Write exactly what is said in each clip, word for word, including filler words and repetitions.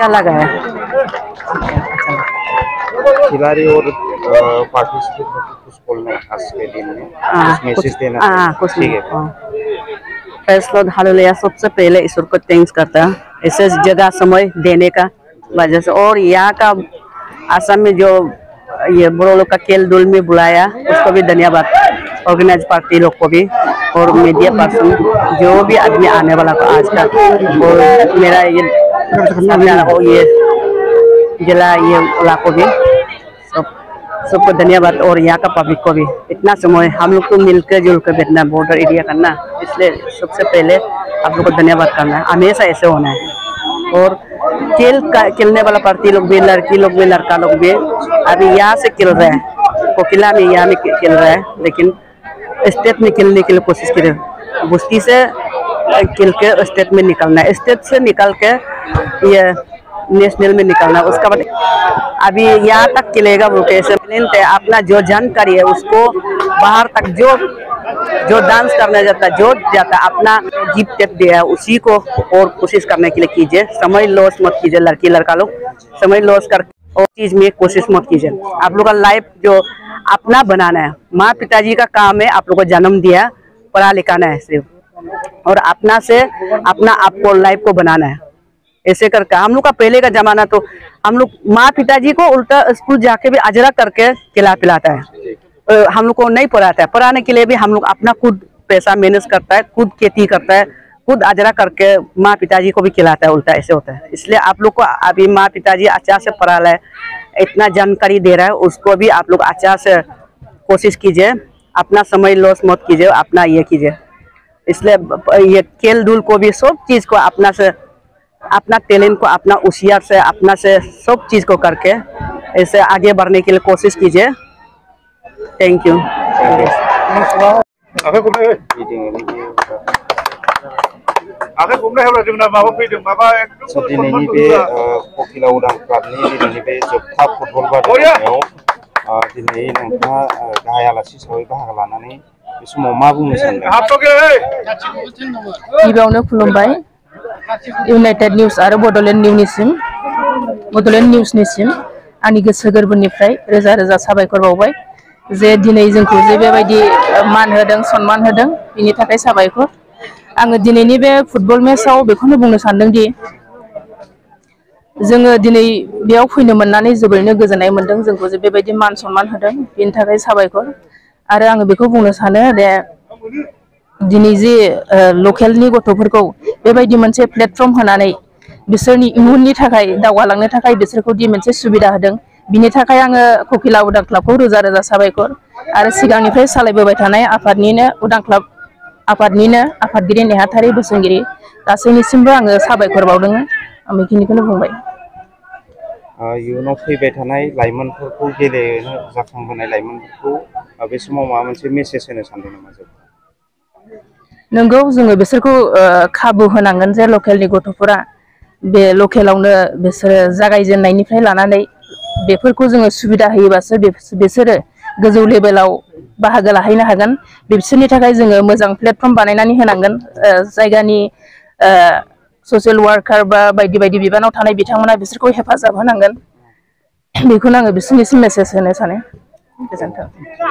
क्या लगा है? खिलाड़ी और पार्टिसिपेंट कुछ बोलना है आज के दिन में, कुछ मैसेज देना है? हाँ कुछ ठीक है। फैसला हालेलुया, सबसे पहले ईश्वर को थैंक्स करता है ऐसे जगह समय देने का वजह से, और यहाँ का आसाम में जो ये बड़ों लोग का खेल दूल में बुलाया उसको भी धन्यवाद, ऑर्गेनाइज पार्टी लोग को भी और मीडिया पर्सन जो भी आदमी आने वाला को आज का, और मेरा ये ये जिला ये वाला को भी सब सबको धन्यवाद, और यहाँ का पब्लिक को भी। इतना समय हम लोग को मिलकर जुलकर बैठना, बॉर्डर एरिया करना, इसलिए सबसे पहले आप लोग को धन्यवाद करना है, हमेशा ऐसे होना है। और खेल का खेलने वाला पार्टी लोग भी, लड़की लोग भी, लड़का लोग भी अभी यहाँ से खेल रहे हैं, कोकिला में यहाँ में खेल रहे हैं, लेकिन स्टेट में खेलने के लिए कोशिश कर रहे हैं। बुस्ती से खेल के स्टेट में निकलना है, स्टेट से निकल के ये नेशनल में निकलना, उसका बाद अभी यहाँ तक खेलेगा वो कैसे अपना जो जानकारी है उसको बाहर तक जो जो डांस करने जाता है, जो जाता है अपना जीप टेप दिया है उसी को और कोशिश करने के लिए कीजिए, समय लॉस मत कीजिए, लड़की लड़का लोग समय लॉस कर और चीज में कोशिश मत कीजिए। आप लोग का लाइफ जो अपना बनाना है, माँ पिताजी का काम है आप लोग को जन्म दिया, पढ़ा लिखाना है सिर्फ, और अपना से अपना आपको लाइफ को बनाना है। ऐसे करके हम लोग का पहले का जमाना तो हम लोग माँ पिताजी को उल्टा स्कूल जाके भी अजरा करके खिला पिलाता है, हम लोग को नहीं पढ़ाता है, पढ़ाने के लिए भी हम लोग अपना खुद पैसा मैनेज करता है, खुद खेती करता है, खुद अजरा करके माँ पिताजी को भी खिलाता है, उल्टा ऐसे होता है। इसलिए आप लोग को अभी माँ पिताजी अच्छा से पढ़ा रहा है, इतना जानकारी दे रहा है, उसको भी आप लोग अच्छा से कोशिश कीजिए, अपना समय लॉस मत कीजिए, अपना ये कीजिए। इसलिए ये खेल धूल को भी सब चीज़ को अपना से अपना टैलेंट को अपना होशियार से अपना से सब चीज़ को करके ऐसे आगे बढ़ने के लिए कोशिश कीजिए। Thank you. दिनैनि बे कोकिला उदां क्लाबनि दिनैनि बे जोबथा फुटबल बादायलायनायाव दिनै नोंथाङा गाहाय आलासि हिसाबै बाहागो लानानै बे समाव मा बुंनो सानदों? गिबियावनो खुलुमबाय इउनाइटेड निउज आरो बड'लेण्ड निउसनिसिम बड'लेण्ड निउसनिसिम आंनि गोसो गोरबोनिफ्राय रोजा रोजा साबायखर बावबाय जे दिनै जोंखौ जे बेबायदि मान होदों सन्मान होदों बिनि थाखाय साबायखर। आङो दिनैनि बे फुटबल मेचआव बेखौनो बुंनो सानदों दि जोङो दिनै बेयाव फैनो मोननानै जोबोरैनो गोजोननाय मोनदों, जोंखौ जे बेबायदि मान सन्मान होदों बिनि थाखाय साबायखर। आरो आङो बेखौ बुंनो सानो दे दिनै जे लकेलनि गथ'फोरखौ बेबायदि मोनसे प्लेटफर्म होनानै बिसोरनि इयुननि थाखाय दावगालांनो थाखाय बिसोरखौ दि मोनसे सुबिदा होदों बिनि थाखाय आङो कोकिला उदां क्लाबखौ रोजा रोजा साबायखर आरो सिगांनिफ्राय सालायबोबाय थानाय आफादनिनो उदां क्लाब आफादनिनो आफादगिरि नेहाथारि बोसोनगिरि गासैनिसिमबो आङो साबायखर बावदों। आं बेखिनिखौनो बुंबाय। इयुनाव फैबाय थानाय लाइमोनफोरखौ गेलेनो जाखांबोनाय लाइमोनफोरखौ बे समाव माबा मोनसे मेसेज होनो सानदों नामा? नंगौ, जोङो बिसोरखौ खाबु होनांगोन जे लकेलनि गथ'फोरा बे लकेलावनो बिसोरो जागायजेननायनिफ्राय लानानै बेफोरखौ जोङो सुबिदा होयोबासो बिसोरो गोजौ लेभेलाव बाहागो लाहैनो हागोन। बिसोरनि थाखाय जोङो मोजां प्लेटफर्म बानायनानै होनांगोन। जायगानि ससियेल वार्कार बा बायदि बायदि बिबानाव थानाय बिथांमोना बिसोरखौ हेफाजाब होनांगोन। बेखौनो आङो बिसोरनिसिम मेसेज होनो सानो। गोजोन्थों।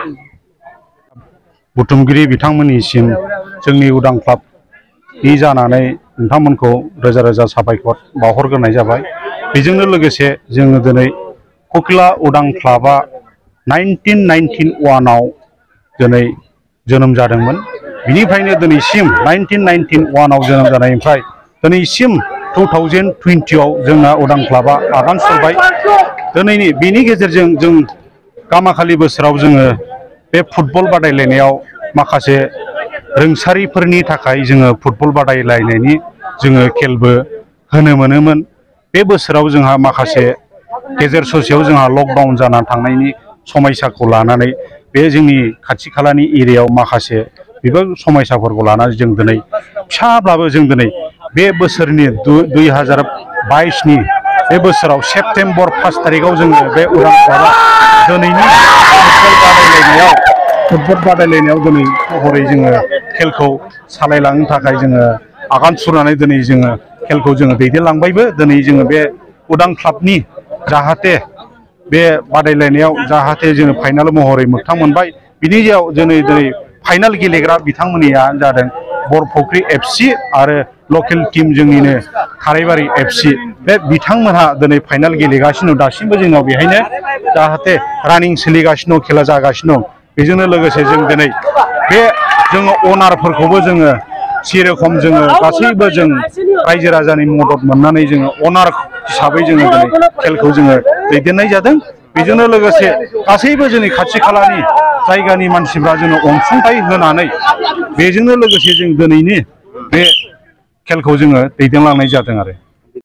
बुथुमगिरि बिथांमोननिसिम जोंनि उदां क्लाबनि जानानै नोंथांमोनखौ रोजा रोजा साबायखर बावहरग्रोनाय जाबाय। बेजोंनो लोगोसे जोङो दिनै कोकिला उदां क्लाबा नाइनटिन नाइनटि वानआव दिनै जोनोम जादोंमोन। बिनिफ्रायनो दिनैसिम नाइनटिन नाइनटि वानआव जोनोम जानायनिफ्राय दिनैसिम टु थावजेन्ड टुवेन्टिआव जोंना उदां क्लाबा आगान सुरबाय। दिनैनि बिनि गेजेरजों जों गामाखालि बोसोराव जोङो बे फुटबल बादायलायनायाव माखासे रोंसारिफोरनि थाखाय जोङो फुटबल बादायलायनायनि जोङो खेलबो होनो मोनोमोन। बे बोसोराव जोंहा माखासे गेजेर ससेयाव जोंहा लकडाउन जाना थांनायनि समस्याखौ लानानै बे जोंनि खाथि खालानि एरियायाव माखासे बेफोर समस्याफोरखौ लानानै जों दिनै फिसाब्लाबो जों दिनै बे बोसोरनि दुइ हाजार बाइसनि बे बोसोराव सेप्तेम्बर पास तारिखआव जोङो बे उदां क्लाबा दिनैनि फुटबल बादायलायनायाव फुटबल बादायलायनायाव दिनै महरै जोङो खेलखौ सालायलांनो थाखाय जोङो आगान सुरनानै दिनै जोङो खेलखौ जोङो दैदेनलांबायबो। दिनै जोङो बे उदां क्लाबनि जाहाथे बे बादायलायनायाव जाहाथे जोङो फाइनाल महरै मोगथां मोनबाय बिनि सायाव जोङो दिनै फाइनाल गेलेग्रा बिथांमोननिया जादों बरफुख्रि एफसि आरो लकेल टीम जोंनिनो खाराइबारि एफसि बे बिथांमोनहा दिनै फाइनाल गेलेगासिनो दासिमबो जोंनाव बेहायनो जाहाथे रानिं सोलिगासिनो खेला जागासिनो दं बेजोंनो लोगोसे जों दिनै बे जोङो अनारफोरखौबो जोङो जेरखम जोङो गासैबो जों रायजो राजानि मदद मोननानै जोङो अनार हिसाबै जोङो दिनै खेलखौ जोङो दैदेननाय जादों बेजोंनो लोगोसे गासैबो जोंनि खाथि खालानि जायगानि मानसिफ्रा जोङो अनसुंथाइ होनानै बेजोंनो लोगोसे जों दिनैनि बे खेलखौ जोङो दैदेनलांनाय जादों आरो